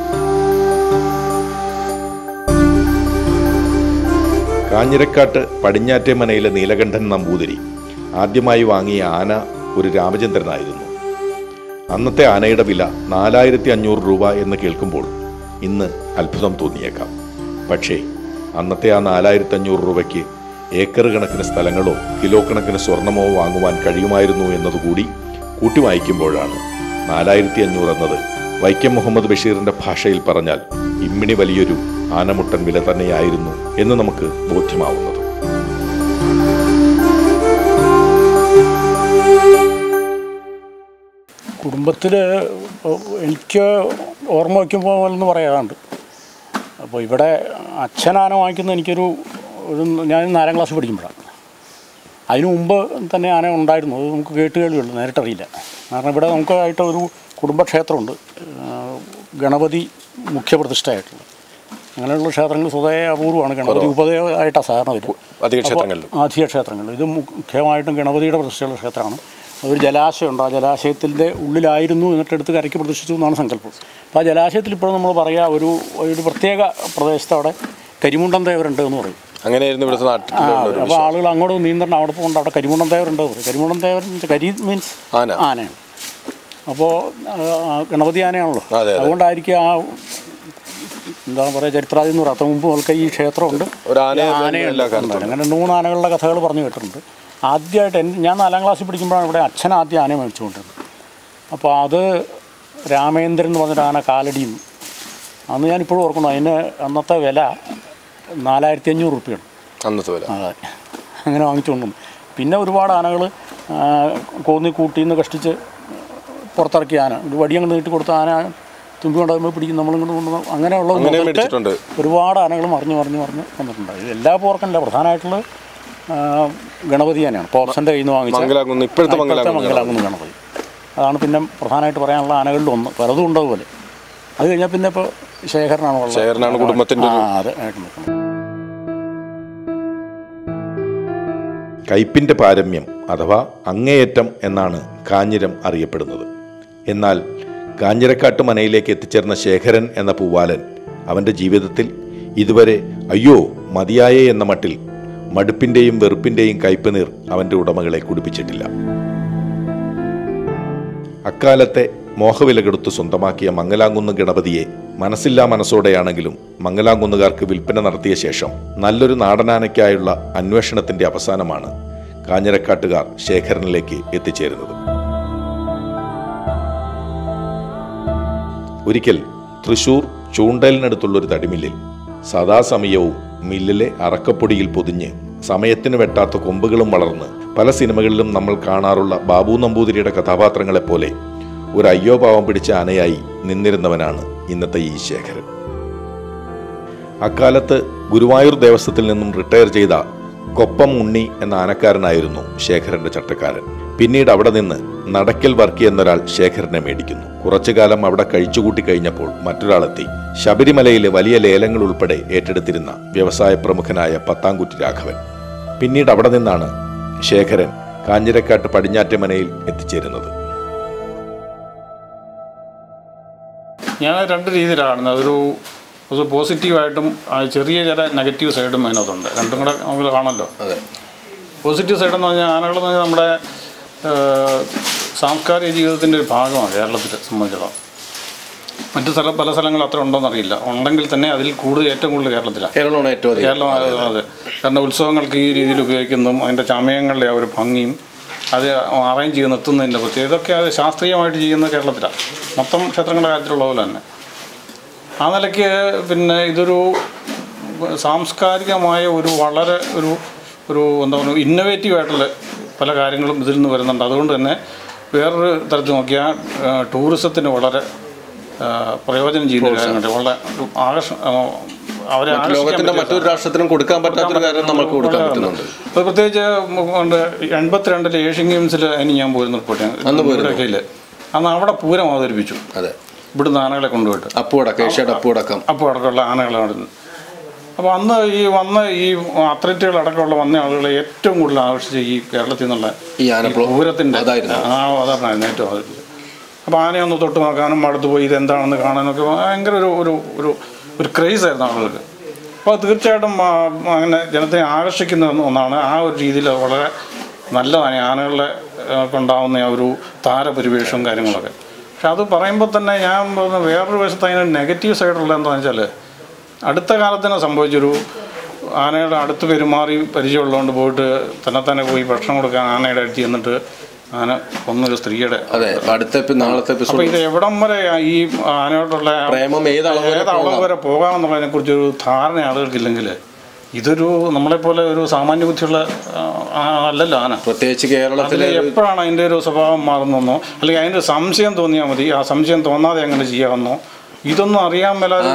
കാഞ്ഞിരക്കാട്ട് പടിഞ്ഞാറ്റേ മനയിലെ നീലകണ്ഠൻ നമ്പൂതിരി ആദ്യമായി വാങ്ങിയ ആന ഒരു രാമചന്ദ്രനായിരുന്നു. അന്നത്തെ ആനയുടെ വില നാലായിരത്തി അഞ്ഞൂറ് രൂപ എന്ന് കേൾക്കുമ്പോൾ ഇന്ന് അത്ഭുതം തോന്നിയേക്കാം. പക്ഷേ അന്നത്തെ ആ നാലായിരത്തി അഞ്ഞൂറ് രൂപയ്ക്ക് ഏക്കർ കണക്കിന് സ്ഥലങ്ങളോ കിലോ കണക്കിന് സ്വർണമോ വാങ്ങുവാൻ കഴിയുമായിരുന്നു എന്നതുകൂടി കൂട്ടി വായിക്കുമ്പോഴാണ് നാലായിരത്തി അഞ്ഞൂറ് എന്നത് വൈക്കം മുഹമ്മദ് ബഷീറിൻ്റെ ഭാഷയിൽ പറഞ്ഞാൽ ഇമ്മിണി വലിയൊരു ആനമുട്ടൻ വില തന്നെയായിരുന്നു എന്ന് നമുക്ക് ബോധ്യമാവുന്നത്.
കുടുംബത്തിൽ എനിക്ക് ഓർമ്മ വയ്ക്കുമ്പോൾ എന്ന് പറയാറുണ്ട്. അപ്പോൾ ഇവിടെ അച്ഛനാന വാങ്ങിക്കുന്ന എനിക്കൊരു ഒരു ഞാൻ നാലാം ക്ലാസ് പഠിക്കുമ്പോഴാണ്. അതിനു മുമ്പ് തന്നെ ആന ഉണ്ടായിരുന്നു. അത് നമുക്ക് കേട്ട് കേൾവിയുള്ളൂ, നേരിട്ടറിയില്ല. കാരണം ഇവിടെ നമുക്കായിട്ട് ഒരു കുടുംബക്ഷേത്രമുണ്ട്, ഗണപതി മുഖ്യപ്രതിഷ്ഠയായിട്ടുള്ളത്. അങ്ങനെയുള്ള ക്ഷേത്രങ്ങൾ സ്വതവേ അപൂർവമാണ്. ഗണപതി ഉപദേവമായിട്ടാണ് സാധാരണ വരും
അധിക ക്ഷേത്രങ്ങളിൽ
അധിക ക്ഷേത്രങ്ങളിൽ. ഇത് മുഖ്യമായിട്ടും ഗണപതിയുടെ പ്രതിഷ്ഠയുള്ള ക്ഷേത്രമാണ്. ഒരു ജലാശയമുണ്ട്, ആ ജലാശയത്തിൻ്റെ ഉള്ളിലായിരുന്നു, എന്നിട്ടെടുത്ത് കരയ്ക്ക് പ്രതിഷ്ഠിച്ചു എന്നാണ് സങ്കല്പം. അപ്പോൾ ആ ജലാശയത്തിൽ ഇപ്പോൾ നമ്മൾ പറയുക ഒരു ഒരു പ്രത്യേക പ്രദേശത്ത് അവിടെ കരിമുണ്ടൻ ദേവരുണ്ട് എന്ന് പറയും.
അങ്ങനെയായിരുന്നു ഇവിടുത്തെ നാട്ടിൽ.
അപ്പോൾ ആളുകൾ അങ്ങോട്ട് നീന്തണം, അവിടെ പോകുന്നുണ്ട്, അവിടെ കരിമുണ്ടൻ ദേവരുണ്ട് പറയും. കരിമുണ്ടൻ ദേവൻ കരി മീൻസ്
ആന
ആനയാണ്. അപ്പോൾ ഗണപതി ആനയാണല്ലോ, അതുകൊണ്ടായിരിക്കും ആ എന്താ പറയുക ചരിത്രാതി എന്ന് പറയാം. മുമ്പ് മുതൽക്ക് ഈ ക്ഷേത്രമുണ്ട്, ആനയുണ്ട്. അങ്ങനെ മൂന്ന് ആനകളുടെ കഥകൾ പറഞ്ഞു കേട്ടിട്ടുണ്ട്. ആദ്യമായിട്ട് എൻ ഞാൻ നാലാം ക്ലാസ്സിൽ പഠിക്കുമ്പോഴാണ് ഇവിടെ അച്ഛൻ ആദ്യം ആനയെ മേടിച്ചുകൊണ്ടിരുന്നത്. അപ്പോൾ അത് രാമേന്ദ്രൻ എന്ന് പറഞ്ഞൊരു ആന കാലടിയും. അന്ന് ഞാനിപ്പോഴും ഓർക്കുന്നു, അതിന് അന്നത്തെ വില നാലായിരത്തി അഞ്ഞൂറ് റുപ്യാണ്
അന്നത്തെ വില.
അതെ, അങ്ങനെ വാങ്ങിച്ചുകൊണ്ടുവന്നു. പിന്നെ ഒരുപാട് ആനകൾ കോന്നി കൂട്ടിന്ന് കഷ്ടിച്ച് പുറത്തിറക്കിയ ആന, ഒരു വടിയങ്ങൾ നീട്ടി കൊടുത്ത ആന തുമ്പി കൊണ്ടുപോകുമ്പോൾ പിടിക്കും, നമ്മളിങ്ങോട്ട് കൊണ്ടുവന്നു. അങ്ങനെയുള്ള ഒരുപാട് ആനകൾ മറിഞ്ഞ് മറിഞ്ഞ് മറിഞ്ഞ് വന്നിട്ടുണ്ട്. എല്ലാ പോർക്കല്ല, പ്രധാനമായിട്ടുള്ള ഗണപതി ആനയാണ്. പോപ്സൻ്റെ കയ്യിൽ നിന്ന് വാങ്ങിച്ച ഇപ്പോഴത്തെ മംഗലാകുന്ന് ഗണപതി. അതാണ് പിന്നെ പ്രധാനമായിട്ട് പറയാനുള്ള ആനകളിൽ ഒന്ന്. പലതും ഉണ്ടതുപോലെ. അത് കഴിഞ്ഞാൽ പിന്നെ ഇപ്പോൾ ശേഖരനാണ്
ശേഖരനാണ് കുടുംബത്തിൻ്റെ.
അതെ.
കയ്പിൻ്റെ പാരമ്യം അഥവാ അങ്ങേയറ്റം എന്നാണ് കാഞ്ഞിരം അറിയപ്പെടുന്നത്. എന്നാൽ കാഞ്ഞിരക്കാട്ട് മനയിലേക്ക് എത്തിച്ചേർന്ന ശേഖരൻ എന്ന പൂവാലൻ അവൻ്റെ ജീവിതത്തിൽ ഇതുവരെ അയ്യോ മതിയായേ എന്ന മട്ടിൽ മടുപ്പിൻ്റെയും വെറുപ്പിൻ്റെയും കയ്പ് നീർ അവൻ്റെ ഉടമകളെ കുടിപ്പിച്ചിട്ടില്ല. അക്കാലത്തെ മോഹവിലകെടുത്ത് സ്വന്തമാക്കിയ മംഗലാംകുന്ന് ഗണപതിയെ മനസ്സില്ലാ മനസ്സോടെയാണെങ്കിലും മംഗലാംകുന്നുകാർക്ക് വിൽപ്പന നടത്തിയ ശേഷം നല്ലൊരു നാടനാനയ്ക്കായുള്ള അന്വേഷണത്തിൻ്റെ അവസാനമാണ് കാഞ്ഞിരക്കാട്ടുകാർ ശേഖരനിലേക്ക് എത്തിച്ചേരുന്നത്. ഒരിക്കൽ തൃശൂർ ചൂണ്ടലിനടുത്തുള്ളൊരു തടിമില്ലിൽ സദാസമയവും മില്ലിലെ അറക്കപ്പൊടിയിൽ പൊതിഞ്ഞ് സമയത്തിന് വെട്ടാത്ത കൊമ്പുകളും വളർന്ന് പല സിനിമകളിലും നമ്മൾ കാണാറുള്ള ബാബു നമ്പൂതിരിയുടെ കഥാപാത്രങ്ങളെപ്പോലെ ഒരു അയ്യോപാവം പിടിച്ച ആനയായി നിന്നിരുന്നവനാണ് ഇന്നത്തെ ഈ ശേഖരൻ. അക്കാലത്ത് ഗുരുവായൂർ ദേവസ്വത്തിൽ നിന്നും റിട്ടയർ ചെയ്ത കൊപ്പം ഉണ്ണി എന്ന ആനക്കാരനായിരുന്നു ശേഖരന്റെ ചട്ടക്കാരൻ. പിന്നീട് അവിടെ നിന്ന് നടക്കൽ വർക്കി എന്നൊരാൾ ശേഖരനെ മേടിക്കുന്നു. കുറച്ചുകാലം അവിടെ കഴിച്ചുകൂട്ടി കഴിഞ്ഞപ്പോൾ മറ്റൊരാളെത്തി. ശബരിമലയിലെ വലിയ ലേലങ്ങൾ ഉൾപ്പെടെ ഏറ്റെടുത്തിരുന്ന വ്യവസായ പ്രമുഖനായ പത്താംകുറ്റി രാഘവൻ. പിന്നീട് അവിടെ നിന്നാണ് ശേഖരൻ കാഞ്ഞിരക്കാട്ട് പടിഞ്ഞാറ്റമനയിൽ എത്തിച്ചേരുന്നത്.
ഞാൻ രണ്ട് രീതിയിലാണ് കാണുന്നത്. ഒരു ഒരു പോസിറ്റീവായിട്ടും ചെറിയ ചില നെഗറ്റീവ് സൈഡും അതിനകത്തുണ്ട്. രണ്ടും കൂടെ നമുക്ക് കാണല്ലോ.
അതെ.
പോസിറ്റീവ് സൈഡെന്ന് പറഞ്ഞാൽ ആനകളെന്ന് പറഞ്ഞാൽ നമ്മുടെ സാംസ്കാരിക ജീവിതത്തിൻ്റെ ഒരു ഭാഗമാണ് കേരളത്തെ സംബന്ധിച്ചിടത്തോളം. മറ്റു സ്ഥല പല സ്ഥലങ്ങളും അത്ര ഉണ്ടോയെന്നറിയില്ല. ഉണ്ടെങ്കിൽ തന്നെ അതിൽ കൂടുതൽ ഏറ്റവും കൂടുതൽ കേരളത്തിലാണ്.
കേരളമാണ് ഏറ്റവും
കേരളം. അതെ. കാരണം ഉത്സവങ്ങൾക്ക് ഈ രീതിയിൽ ഉപയോഗിക്കുന്നതും അതിൻ്റെ ചമയങ്ങളുടെ ആ ഒരു ഭംഗിയും അത് അറേഞ്ച് ചെയ്ത് നിർത്തുന്നതിൻ്റെ പ്രത്യേകത ഇതൊക്കെ അത് ശാസ്ത്രീയമായിട്ട് ചെയ്യുന്നത് കേരളത്തിലാണ്. മൊത്തം ക്ഷേത്രങ്ങളുടെ കാര്യത്തിലുള്ള പോലെ തന്നെ. ആ നിലയ്ക്ക് പിന്നെ ഇതൊരു സാംസ്കാരികമായ ഒരു വളരെ ഒരു ഒരു എന്താ പറയുക ഇന്നോവേറ്റീവായിട്ടുള്ള പല കാര്യങ്ങളും ഇതിൽ നിന്ന് വരുന്നുണ്ട്. അതുകൊണ്ട് തന്നെ വേറൊരു തരത്തിൽ നോക്കിയാൽ ടൂറിസത്തിന് വളരെ പ്രയോജനം ചെയ്യുന്ന കാര്യങ്ങളുണ്ട്. വളരെ ആകർഷ അവരെ
ലോകത്തിന്റെ മറ്റൊരു രാഷ്ട്രത്തിനും കൊടുക്കാൻ പറ്റാത്തൊരു കാര്യം നമുക്ക് കൊടുക്കാൻ പറ്റുന്നുണ്ട്.
അപ്പോൾ പ്രത്യേകിച്ച് എൺപത്തിരണ്ടിലെ ഏഷ്യൻ ഗെയിംസിൽ അതിന് ഞാൻ പോയിരുന്നു റിപ്പോർട്ട് ചെയ്യാൻ. അന്ന് അവിടെ പൂരം അവതരിപ്പിച്ചു.
അതെ.
ഇവിടുന്ന് ആനകളെ കൊണ്ടുപോയിട്ട്
അപ്പുവടക്കം ഏഷ്യയുടെ അപ്പുവടക്കം
അപ്പുവടക്കമുള്ള ആനകളാണ്. അപ്പോൾ അന്ന് ഈ വന്ന ഈ അത്ലറ്റുകളടക്കമുള്ള വന്ന ആളുകളെ ഏറ്റവും കൂടുതൽ ആകർഷിച്ച ഈ കേരളത്തിൽ നിന്നുള്ള
ഈ ആന
പൂരത്തിൻ്റെ
അതായിരുന്നു
ആ അതായിരുന്നു ഏറ്റവും ആകർഷിച്ചത്. അപ്പോൾ ആനയൊന്ന് തൊട്ട് നോക്കാനും അടുത്ത് പോയി ഇതെന്താണെന്ന് കാണാനൊക്കെ ഭയങ്കര ഒരു ഒരു ഒരു ഒരു ക്രേസായിരുന്നു ആളുകൾക്ക്. അപ്പോൾ തീർച്ചയായിട്ടും അങ്ങനെ ജനത്തെ ആകർഷിക്കുന്ന ഒന്നാണ്. ആ ഒരു രീതിയിൽ വളരെ നല്ലതാണ് ആനകളെ കൊണ്ടാവുന്ന ആ ഒരു താരപരിവേഷവും കാര്യങ്ങളൊക്കെ. പക്ഷെ അത് പറയുമ്പോൾ തന്നെ ഞാൻ വേറൊരു വശത്ത് അതിന് നെഗറ്റീവ് സൈഡുള്ളത് എന്താണെന്ന് വെച്ചാൽ അടുത്ത കാലത്തിന് സംഭവിച്ചൊരു ആനയുടെ അടുത്ത് പെരുമാറി പരിചയമുള്ളതുകൊണ്ട് പോയിട്ട് തന്നെ തന്നെ പോയി ഭക്ഷണം കൊടുക്കാൻ ആനയുടെ അടുത്ത് ചെന്നിട്ട് ആന ഒന്നൊരു സ്ത്രീയുടെ
അടുത്ത നാളത്തെ
അപ്പോൾ ഇത് എവിടം വരെ ഈ ആനയോടുള്ള
പ്രേമം ഏത്
ഏത് അളവ് വരെ പോകാമെന്നുള്ളതിനെ കുറിച്ചൊരു ധാരണ ആളുകൾക്കില്ലെങ്കിൽ ഇതൊരു നമ്മളെപ്പോലെ ഒരു സാമാന്യ ബുദ്ധിയുള്ള അല്ലല്ലോ ആന.
പ്രത്യേകിച്ച് കേരളത്തിലെ
എപ്പോഴാണ് അതിൻ്റെ ഒരു സ്വഭാവം മാറുന്നോ, അല്ലെങ്കിൽ അതിൻ്റെ ഒരു സംശയം തോന്നിയാൽ മതി, ആ സംശയം തോന്നാതെ എങ്ങനെ ചെയ്യാമെന്നോ ഇതൊന്നും അറിയാൻ മേലാതെ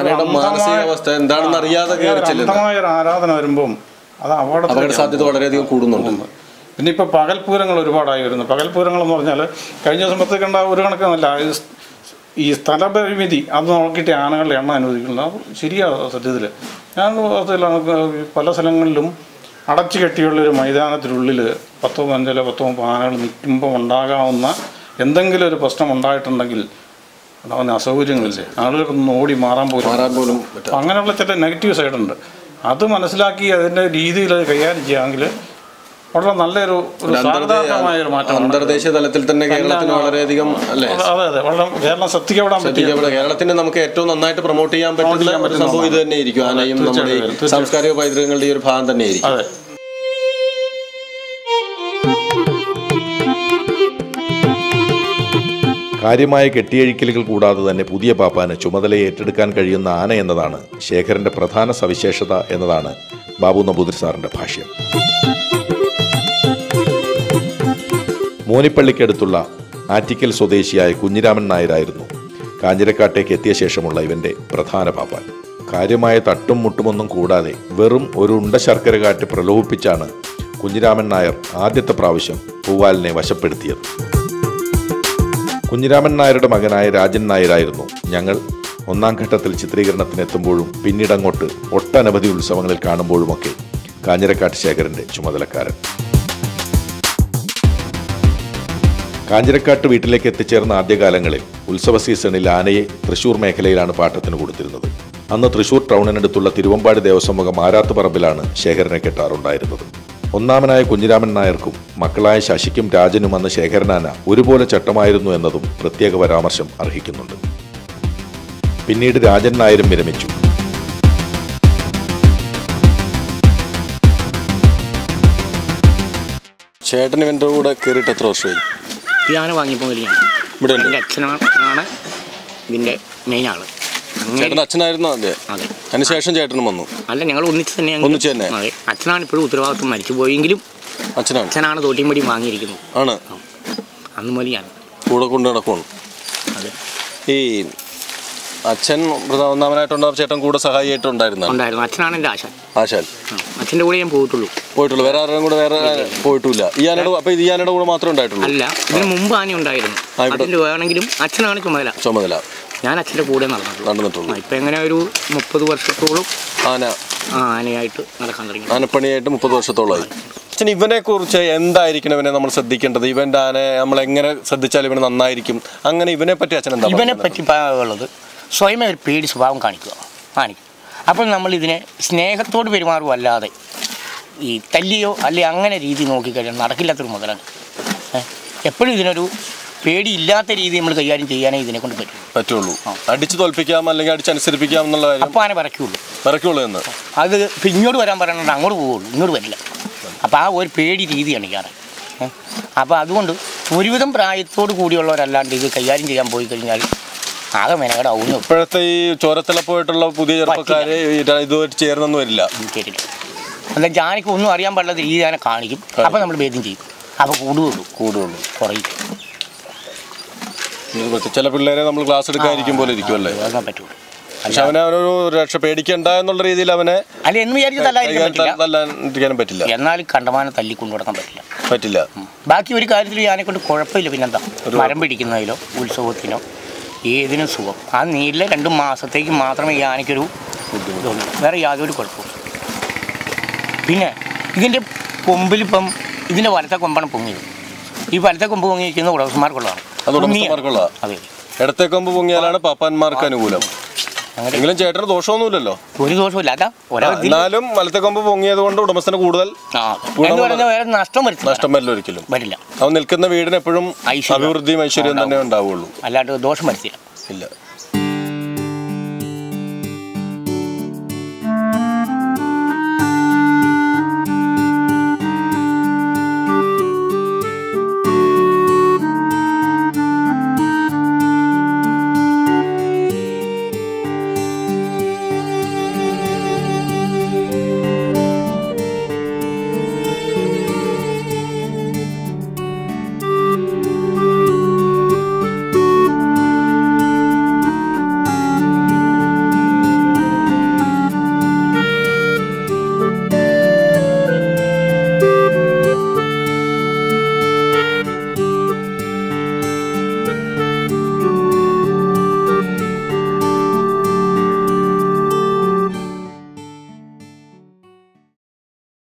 അന്ധമായ ഒരു ആരാധന വരുമ്പം അത് അപകട സാധ്യത വളരെയധികം കൂടുന്നുണ്ട്. പിന്നെ ഇപ്പോൾ പകൽപൂരങ്ങൾ ഒരുപാടായി വരുന്നു. പകൽപൂരങ്ങൾ എന്ന് പറഞ്ഞാൽ കഴിഞ്ഞ സമയത്ത് കണ്ട ഒരു കണക്കെന്നല്ല, ഈ സ്ഥലപരിമിതി അത് നോക്കിയിട്ട് ആനകളുടെ എണ്ണം അനുവദിക്കുന്നത് അത് ശരിയാണ്. സത്യത്തിൽ ഞാൻ വാസ്തവത്തിലാണ് പല സ്ഥലങ്ങളിലും അടച്ചു കെട്ടിയുള്ളൊരു മൈതാനത്തിനുള്ളിൽ പത്തോ പതിനഞ്ചോ പത്തോ മുപ്പത് ആനകൾ നിൽക്കുമ്പോൾ ഉണ്ടാകാവുന്ന എന്തെങ്കിലും ഒരു പ്രശ്നം ഉണ്ടായിട്ടുണ്ടെങ്കിൽ ഉണ്ടാകുന്ന അസൗകര്യങ്ങളില്ലേ, ആളുകൾക്കൊന്നും ഓടി മാറാൻ പോലും മാറാൻ പോലും അങ്ങനെയുള്ള ചില നെഗറ്റീവ് സൈഡുണ്ട്. അത് മനസ്സിലാക്കി അതിൻ്റെ രീതിയിൽ അത് കൈകാര്യം ചെയ്യുകയാണെങ്കിൽ വളരെ നല്ലൊരു സാധാരണമായ ഒരു മാറ്റം
അന്തർദേശീയ തലത്തിൽ തന്നെ കേരളത്തിന് വളരെയധികം അല്ലേ.
അതെ അതെ വളരെ കേരളം ശ്രദ്ധിക്കപ്പെടാൻ പറ്റും.
കേരളത്തിന് നമുക്ക് ഏറ്റവും നന്നായിട്ട് പ്രൊമോട്ട് ചെയ്യാൻ പറ്റുന്ന ഒരു സംഭവം ഇത് തന്നെയായിരിക്കും. ആനയും നമ്മുടെ സാംസ്കാരിക പൈതൃകങ്ങളുടെ ഈ ഒരു ഭാഗം തന്നെയായിരിക്കും.
അതെ.
കാര്യമായ കെട്ടിയഴിക്കലുകൾ കൂടാതെ തന്നെ പുതിയ പാപ്പാന് ചുമതല ഏറ്റെടുക്കാൻ കഴിയുന്ന ആന എന്നതാണ് ശേഖരൻ്റെ പ്രധാന സവിശേഷത എന്നതാണ് ബാബു നമ്പൂതിരി സാറിൻ്റെ ഭാഷ്യം. മോനിപ്പള്ളിക്കടുത്തുള്ള ആറ്റിക്കൽ സ്വദേശിയായ കുഞ്ഞിരാമൻ നായരായിരുന്നു കാഞ്ഞിരക്കാട്ടേക്ക് എത്തിയ ശേഷമുള്ള ഇവൻ്റെ പ്രധാന പാപ്പാൻ. കാര്യമായ തട്ടും മുട്ടുമൊന്നും കൂടാതെ വെറും ഒരു ഉണ്ട ശർക്കര കാട്ടി പ്രലോഭിപ്പിച്ചാണ് കുഞ്ഞിരാമൻ നായർ ആദ്യത്തെ പ്രാവശ്യം പൂവാലിനെ വശപ്പെടുത്തിയത്. കുഞ്ഞിരാമൻ നായരുടെ മകനായ രാജൻ നായരായിരുന്നു ഞങ്ങൾ ഒന്നാം ഘട്ടത്തിൽ ചിത്രീകരണത്തിനെത്തുമ്പോഴും പിന്നീടങ്ങോട്ട് ഒട്ടനവധി ഉത്സവങ്ങളിൽ കാണുമ്പോഴുമൊക്കെ കാഞ്ഞിരക്കാട്ട് ശേഖരൻ്റെ ചുമതലക്കാരൻ. കാഞ്ഞിരക്കാട്ട് വീട്ടിലേക്ക് എത്തിച്ചേർന്ന ആദ്യകാലങ്ങളിൽ ഉത്സവ സീസണിൽ ആനയെ തൃശൂർ മേഖലയിലാണ് പാട്ടത്തിന് കൊടുത്തിരുന്നത്. അന്ന് തൃശൂർ ടൗണിനടുത്തുള്ള തിരുവമ്പാടി ദേവസ്വം വക മാരാത്തുപറമ്പിലാണ് ശേഖരനെ കെട്ടാറുണ്ടായിരുന്നത്. ഒന്നാമനായ കുഞ്ഞിരാമൻ നായർക്കും മക്കളായ ശശിക്കും രാജനും അന്ന് ശേഖരനാന ഒരുപോലെ ചട്ടമായിരുന്നു എന്നതും പ്രത്യേക പരാമർശം അർഹിക്കുന്നുണ്ട്. പിന്നീട് രാജൻ നായരും വിരമിച്ചു.
ചേട്ടൻ ഇവൻ്റെ കൂടെ കയറിയിട്ട് എത്ര വർഷമായി?
ഈ ആന വാങ്ങിയപ്പോൾ വലിയാണ്.
ഇവിടെ
എൻ്റെ അച്ഛനാണ് ഇതിൻ്റെ മെയിൻ ആള്.
ചേട്ടൻ അച്ഛനായിരുന്നു അതെ.
അതെ.
അതിനുശേഷം ചേട്ടനും വന്നു?
അല്ല, ഞങ്ങൾ ഒന്നിച്ച് തന്നെ
ഒന്നിച്ച് തന്നെ.
അതെ. അച്ഛനാണ് ഇപ്പോഴും ഉത്തരവാദിത്വം മരിച്ചു പോയെങ്കിലും
അച്ഛനാണ്
അച്ഛനാണ് തോട്ടിയും വാങ്ങിയിരിക്കുന്നത്.
ആണ്
അന്ന് മതിയാണ്
കൂടെ കൊണ്ടു നടക്കണം.
അതെ.
ഈ അച്ഛൻ ഒന്നാമനായിട്ടുണ്ടാവും, ചേട്ടൻ കൂടെ സഹായിയായിട്ടുണ്ടായിരുന്നു
ഉണ്ടായിരുന്നു. അച്ഛനാണ് എൻ്റെ ആശാൻ.
ആശാൻ
അച്ഛൻ്റെ കൂടെ ഞാൻ പോയിട്ടുള്ളൂ.
പോയിട്ടുള്ളൂ. വേറെ ആരുടെയും കൂടെ വേറെ പോയിട്ടില്ല. ഈ ആനയുടെ അപ്പൊ ഈ ആനയുടെ കൂടെ മാത്രമേ ഉണ്ടായിട്ടുള്ളൂ?
അല്ല, ഇതിന് മുമ്പ് ആന ഉണ്ടായിരുന്നു. അതിൻ്റെ വേണമെങ്കിലും അച്ഛനാണ് ചുമതല.
ചുമതല
ഞാൻ അച്ഛൻ്റെ കൂടെ നടന്നിട്ടുള്ളൂ.
നടന്നിട്ടുള്ളൂ.
ഇപ്പം എങ്ങനെ ഒരു മുപ്പത് വർഷത്തോളം
ആന
ആനയായിട്ട് നടക്കാൻ തുടങ്ങി.
ആനപ്പണിയായിട്ട് മുപ്പത് വർഷത്തോളമായി. അച്ഛൻ ഇവനെ കുറിച്ച് എന്തായിരിക്കണം ഇവനെ നമ്മൾ ശ്രദ്ധിക്കേണ്ടത്? ഇവൻ്റെ ആന നമ്മൾ എങ്ങനെ ശ്രദ്ധിച്ചാൽ ഇവന് നന്നായിരിക്കും? അങ്ങനെ ഇവനെ പറ്റി അച്ഛൻ എന്താ?
ഇവനെ പറ്റി ഉള്ളത് സ്വയമേ ഒരു പേടി സ്വഭാവം കാണിക്കുക കാണിക്കും. അപ്പോൾ നമ്മൾ ഇതിനെ സ്നേഹത്തോട് പെരുമാറുക, അല്ലാതെ ഈ തല്ലിയോ അല്ലെ അങ്ങനെ രീതി നോക്കിക്കഴിഞ്ഞാൽ നടക്കില്ലാത്തൊരു മുതലാണ്. എപ്പോഴും ഇതിനൊരു പേടിയില്ലാത്ത രീതി നമ്മൾ കൈകാര്യം ചെയ്യാനേ ഇതിനെ കൊണ്ട് പറ്റും
പറ്റുള്ളൂ. അടിച്ച് തോൽപ്പിക്കാം അല്ലെങ്കിൽ അടിച്ചനുസരിപ്പിക്കാം എന്നുള്ള കാര്യം.
അപ്പോൾ ആനെ പറയ്ക്കുള്ളൂ
പറയ്ക്കുള്ളൂ എന്ന്.
അത് ഇങ്ങോട്ട് വരാൻ പറയണത് അങ്ങോട്ട് പോവുള്ളൂ, ഇങ്ങോട്ട് വരില്ല. അപ്പോൾ ആ ഒരു പേടി രീതിയാണ് ഈ ആന. അപ്പോൾ അതുകൊണ്ട് ഒരുവിധം പ്രായത്തോട് കൂടിയുള്ളവരല്ലാണ്ട് ഇത് കൈകാര്യം ചെയ്യാൻ പോയി കഴിഞ്ഞാൽ ആകെ മെനകടാവുന്നു.
ഇപ്പോഴത്തെ ഈ ചോരത്തിളപ്പായിട്ടുള്ള പുതിയ ചെറുപ്പക്കാരെ ഇതുമായിട്ട് ചേർന്നൊന്നും വരില്ല.
കേട്ടില്ല. എന്താ ജാനിക്ക് ഒന്നും അറിയാൻ പാടില്ലാത്ത രീതി ആനെ കാണിക്കും. അപ്പോൾ നമ്മൾ ഭേദം ചെയ്യും. അപ്പോൾ കൂടുകയുള്ളൂ
കൂടുകയുള്ളൂ
കുറയും.
ചില പിള്ളേരെ നമ്മൾ ക്ലാസ് എടുക്കാതിരിക്കും പോലെ ഇരിക്കുമല്ലേ
പറ്റുള്ളൂ.
പക്ഷെ അവനെ അവനൊരു രക്ഷ പേടിക്കണ്ട എന്നുള്ള രീതിയിൽ അവനെ
അല്ല എന്ന് വിചാരിച്ച്
തല്ലാൻ പറ്റില്ല.
എന്നാലും കണ്ടമാനം തല്ലിക്കൊണ്ടു കൊടുക്കാൻ പറ്റില്ല
പറ്റില്ല
ബാക്കി ഒരു കാര്യത്തിൽ ആനെ കൊണ്ട് കുഴപ്പമില്ല. പിന്നെന്താ, മരം പിടിക്കുന്നതിലോ ഉത്സവത്തിനോ ഏതിനും സുഖം. ആ നീല രണ്ട് മാസത്തേക്ക് മാത്രമേ ഈ ആനയ്ക്കൊരു ഇതുള്ളൂ, വേറെ യാതൊരു കുഴപ്പമില്ല. പിന്നെ ഇതിൻ്റെ കൊമ്പിലിപ്പം ഇതിൻ്റെ വലത്തെ കൊമ്പാണ് പൊങ്ങിയത്. ഈ വലത്തെ കൊമ്പ് പൊങ്ങിയിരിക്കുന്ന ഉടമസ്ഥന്മാർക്കുള്ളതാണ്.
അതെ, ഇടത്തെ കൊമ്പ് പൊങ്ങിയാലാണ് പാപ്പാന്മാർക്ക് അനുകൂലം. എങ്കിലും ചേട്ടന് ദോഷമൊന്നുമില്ലല്ലോ?
ഒരു ദോഷമില്ല. അതാ
എന്നാലും വലത്തെ കൊമ്പ് പൊങ്ങിയത് കൊണ്ട് ഉടമസ്ഥന് കൂടുതൽ
നഷ്ടം വരും.
നഷ്ടം വരില്ല, ഒരിക്കലും
വരില്ല.
അവൻ നിൽക്കുന്ന വീടിന് എപ്പോഴും അഭിവൃദ്ധിയും ഐശ്വര്യവും തന്നെ ഉണ്ടാവുള്ളൂ,
അല്ലാണ്ട് ദോഷം വരത്തില്ല.
ഇല്ല.